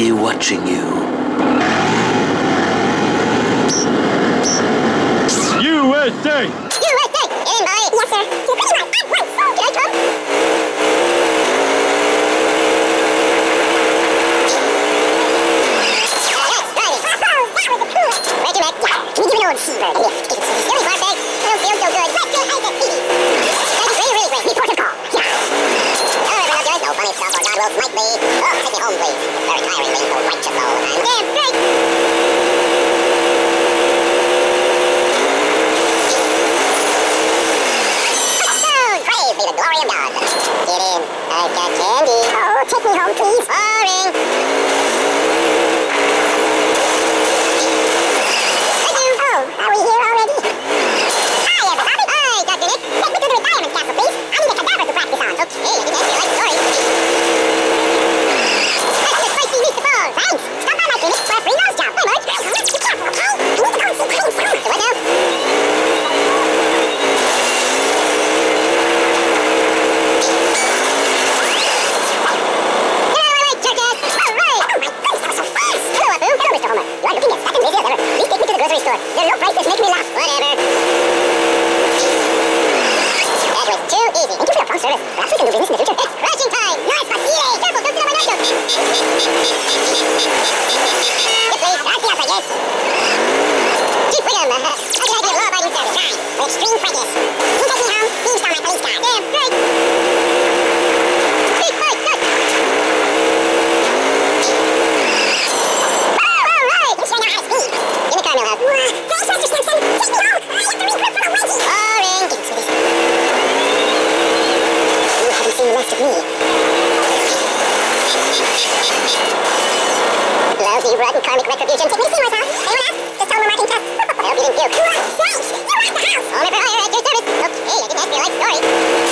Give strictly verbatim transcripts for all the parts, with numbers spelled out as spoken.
be watching you. U S A! U S A! Get in, boy! Yes, sir. You're pretty much at once. Can I come? Can you give an old seabird a lift? It's a silly part bag. I don't feel so good. Let's get out the T V. That is really, really great. Report of call. Yeah. All right, we're not doing no funny stuff or God will smite me. Oh, take me home, please. It's very tiring being so righteous, though. And damn straight. Touchdown! Praise be the glory of God. Get in. I've got candy. Oh, take me home, please. Boring. Are we here already? Hi, everybody. Hi, Doctor Nick. Take me to the retirement castle, please. I need a cadaver to practice on. Okay, I didn't answer your life story. That's the spicy meatball. Thanks. Stop by my clinic for a free nose job. Hey, Marge. Be careful, okay? I need to go and see Prince. So what now? All right, jackass. All right. Oh, my goodness, that was so fast. Hello, Apu. Hello, Mister Homer. You are looking as fat and lazy as ever. Please take me to the grocery store. Your low prices make me laugh. Whatever. That was too easy. Thank you for your prompt service. Perhaps we can do business in the future. It's crashing time. Nice, facile. Careful, don't sit on my nachos. Yes, please. Gracias, I guess. Chief Wiggum, uh, how can I be a law-abiding service? Fine. With extreme frankness. Can you take me home? Please install my police car. Damn straight. Big fight, good. Oh, all right. You sure know how to speed. In the car, Millhouse. Thanks, Mister Simpson. Take me home. I have to regroup for the wedgie. Boring. Get into this. You haven't seen the last of me. Lousy, rotten karmic retribution. Take me to Seymour's house. Anyone else? Just tell him we're marking tests. I hope you didn't puke. Thanks. You're at the house. Homer for hire at your service. Okay, I didn't ask for your life story.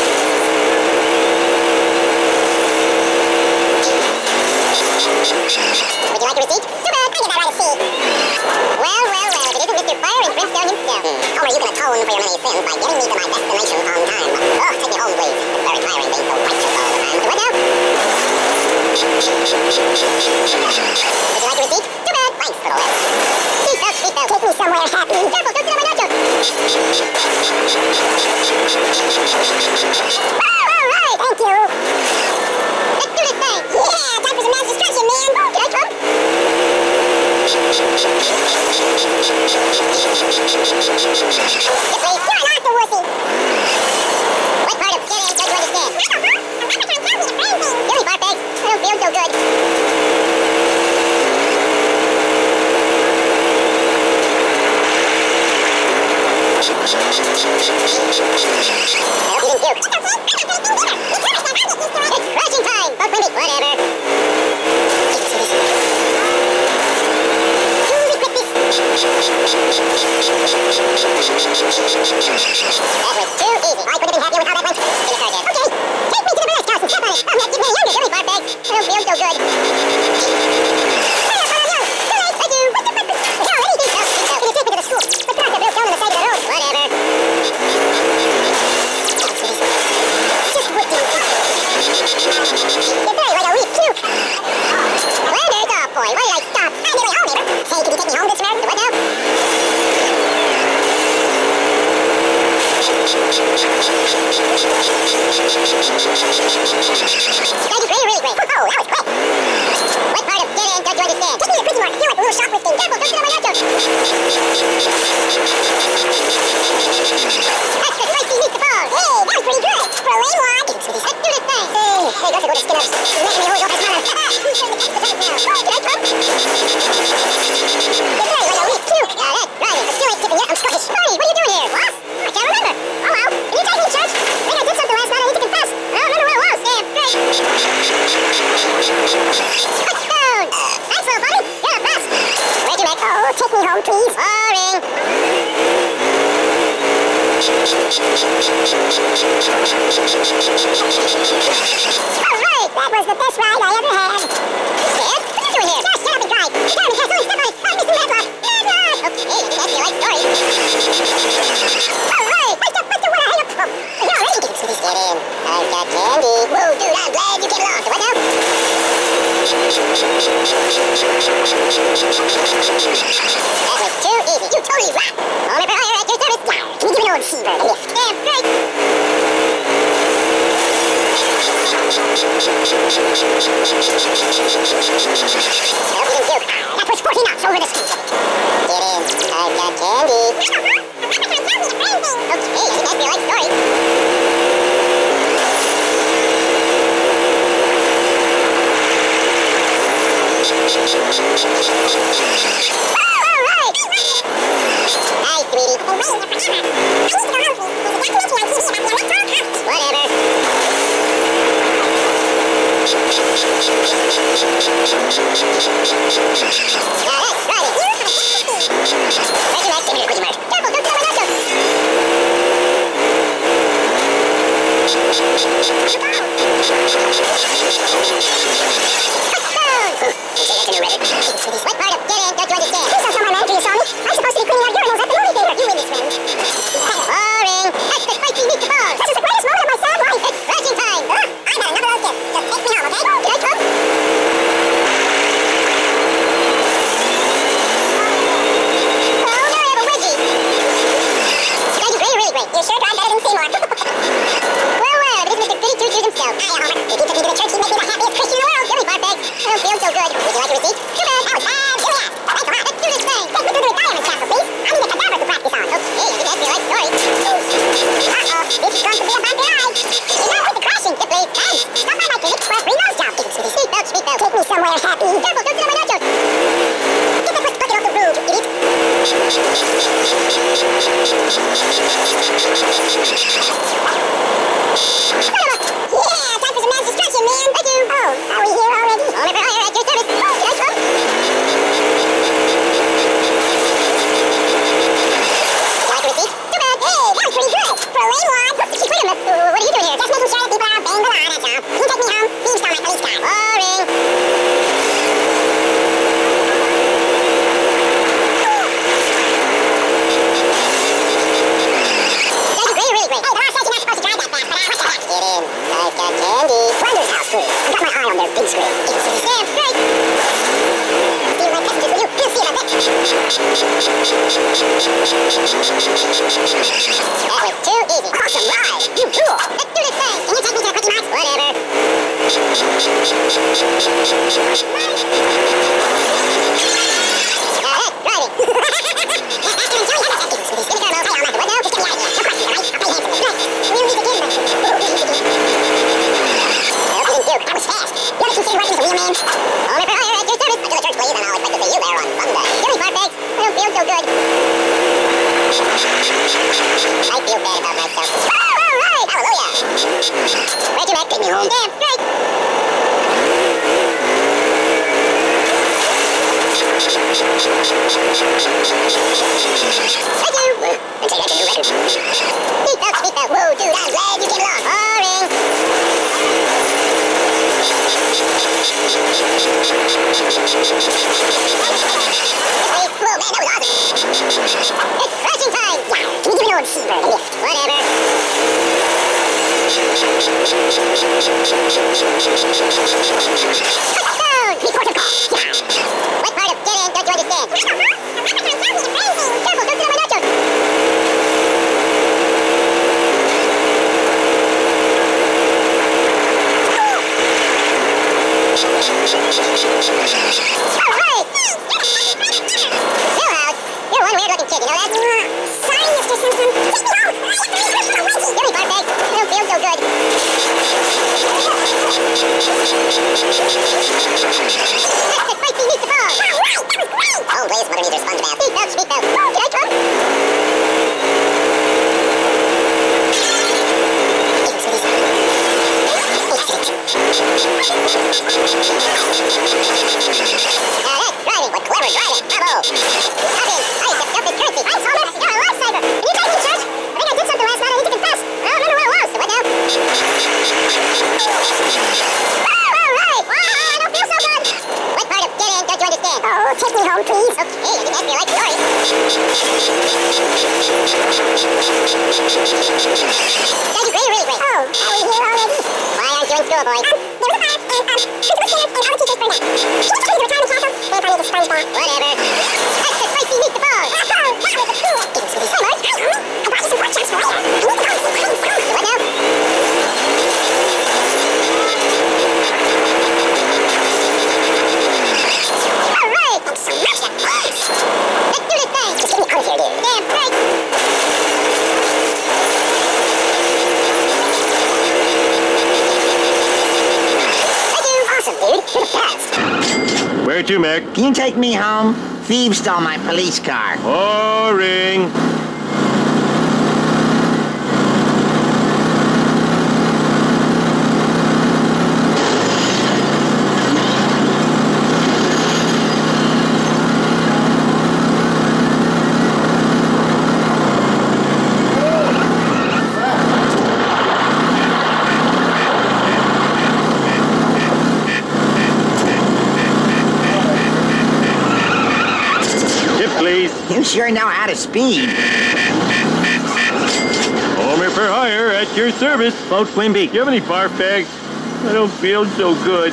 Would you like a receipt? Too bad. I get that right at sea. Well, well, well. If it isn't Mister Fire and Brimstone himself. Homer, you can atone for your many sins by getting me to my destination on time. Oh, take me home, please. It's very tiring being so righteous all the time. So what now? Would you like a receipt? Too bad. Thanks for the lift. Seatbelt, seatbelt. Take me somewhere happy. Careful, don't sit on my nachos. Oh, all right. Thank you. Let's do this thing. Yeah, time for some mass destruction, man. Can I come? Yes, please. You're not the wussy. What part of get in don't you understand? I don't know. I'm not trying to tell me the brain thing. Silly fart bags. I don't feel so good. I hope you didn't puke. It's crashing time. Don't blame me. Whatever. That was too easy. I couldn't have been happier with how that went. In the car, Dad. Okay. Take me to the blast house and step on it. I'm not getting any younger, silly fart bag. I don't feel so good. Hurry up, hurry up. Too late. Thank you. What the fuck? No, anything. No, no. Can you take me to the school? The tractor broke down on the side of the road. Whatever. Just what do you think? You're very like a weak puke. Leonard, oh boy, why did I stop? I'm nearly home, neighbor. Hey, can you take me home this American? What now? That is really, really great. Oh, that was quick. What part of get in don't you understand? Take me to the prison market. Here at the little shoplifting. Careful, don't sit on my nachos. That's the spicy meatball. Hey, that was pretty good. For a lame one. Let's do this thing. Hey, hey, let's go to Skinner's. You're making me always off his mother. Who's trying to catch the tank now? Oh, can I come? You're very like a weak puke. Yeah, that's right. I'm still ain't tipping yet. I'm Scottish. Marty, what are you doing here? What? I can't remember. Oh, well. Can you take me to church? I think I did something last night. I need to confess. I don't remember what it was. Damn, great. Touchdown. Thanks, little buddy. You're the best. Where'd you make? Oh, take me home, please. Boring. All right. That was the best ride I ever had. Dad, what are you doing here? Just get up and drive. Get on the castle. Step on it. Oh, Mister Medlock. Medlock. Okay, that's your life story. All right. Mister, Mister, what a hang up. Oh, you're already getting to this. Get in. I've got candy. Whoa, dude, I'm glad you came along. So what now? Where to, Mac? Can you take me home? Thieves stole my police car. Boring. please. You sure know how to speed. Homer for hire at your service. Boat Quimby. Do you have any barf bags? I don't feel so good.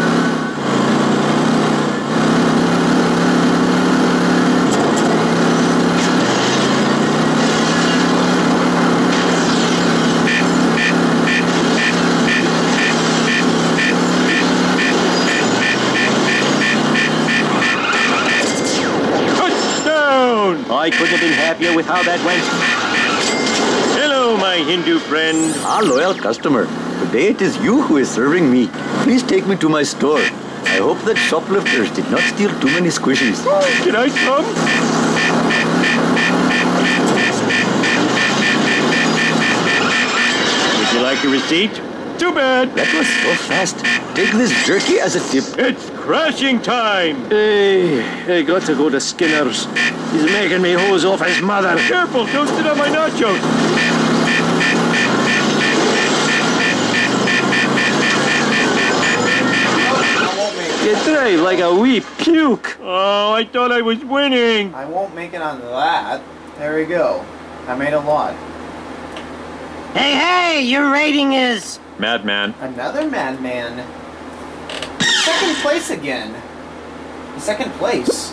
I couldn't have been happier with how that went. Hello, my Hindu friend. Our loyal customer. Today it is you who is serving me. Please take me to my store. I hope that shoplifters did not steal too many squishies. Can I come? Would you like a receipt? Too bad. That was so fast. Take this jerky as a tip. It's crashing time. Hey, I got to go to Skinner's. He's making me hose off his mother. Careful, don't sit on my nachos. You drive like a wee puke. Oh, I thought I was winning. I won't make it on that. There we go. I made a lot. Hey, hey, your rating is... Madman. Another madman. Second place again. Second place.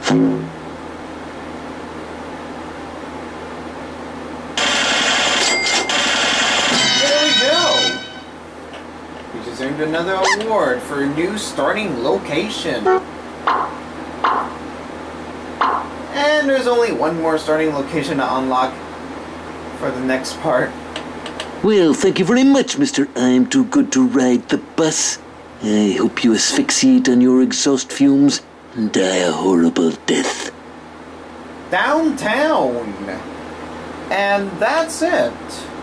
There we go. We just earned another award for a new starting location. And there's only one more starting location to unlock for the next part. Well, thank you very much, Mister I'm Too Good to Ride the Bus. I hope you asphyxiate on your exhaust fumes and die a horrible death. Downtown. And that's it.